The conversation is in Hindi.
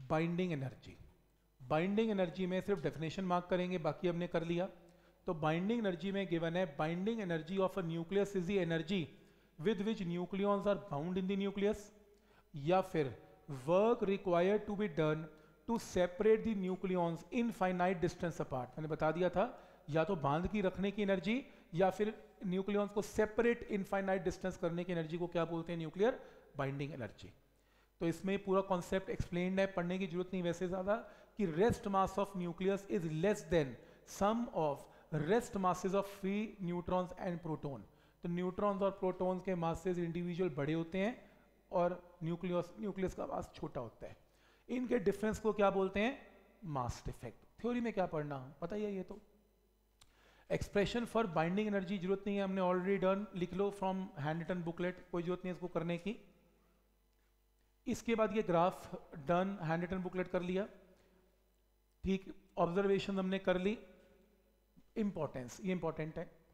Binding energy. बाइंडिंग एनर्जी में सिर्फ डेफिनेशन मार्क करेंगे, बाकी हमने कर लिया। तो बाइंडिंग एनर्जी में गिवन है binding energy of a nucleus is the energy with which nucleons are bound in the nucleus, या फिर work required to be done to separate the nucleons infinite distance apart. मैंने बता दिया था या तो बांध की रखने की एनर्जी या फिर न्यूक्लियॉन्स को सेपरेट इनफाइनाइट डिस्टेंस करने की एनर्जी को क्या बोलते हैं? Nuclear binding energy. तो इसमें पूरा कॉन्सेप्ट एक्सप्लेन्ड है, पढ़ने की जरूरत नहीं वैसे ज्यादा, कि rest mass of nucleus is less than sum of rest masses of free neutrons and proton. तो न्यूट्रॉन्स और प्रोटॉन्स के मासेस इंडिविजुअल बड़े होते हैं और न्यूक्लियस का मास छोटा होता है। इनके डिफरेंस को क्या बोलते हैं? Mass defect. थ्योरी में क्या पढ़ना पता ही है ये तो। एक्सप्रेशन फॉर बाइंडिंग एनर्जी जरूरत नहीं है, हमने ऑलरेडी डन, लिख लो फ्रॉम हैंडरिटन बुकलेट, कोई जरूरत नहीं है इसको करने की। इसके बाद ये ग्राफ डन, हैंडरिटन बुकलेट कर लिया, ठीक। ऑब्जर्वेशन हमने कर ली। इंपॉर्टेंस, ये इंपॉर्टेंट है।